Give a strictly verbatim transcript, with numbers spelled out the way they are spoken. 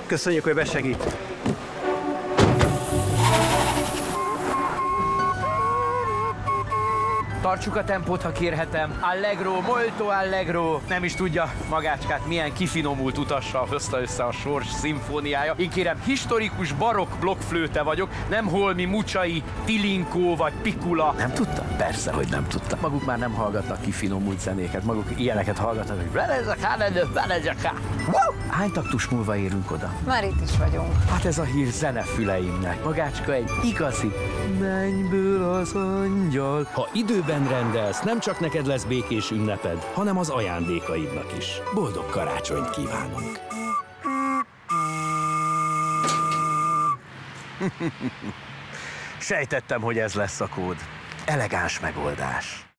Köszönjük, hogy besegít. Tartsuk a tempót, ha kérhetem. Allegro, molto allegro. Nem is tudja magácskát, milyen kifinomult utassal hozta össze a sors szimfóniája. Én kérem, historikus barokk blokkflőte vagyok, nem holmi Mucsai, Tilinkó vagy Pikula. Nem tudta? Persze, hogy nem tudta. Maguk már nem hallgatnak kifinomult zenéket, maguk ilyeneket hallgatnak, hogy hány taktus múlva érünk oda? Már itt is vagyunk. Hát ez a hír zenefüleimnek. Magácska egy igazi mennyből az angyal. Ha időben rendelsz, nem csak neked lesz békés ünneped, hanem az ajándékaidnak is. Boldog karácsonyt kívánunk! Sejtettem, hogy ez lesz a kód. Elegáns megoldás.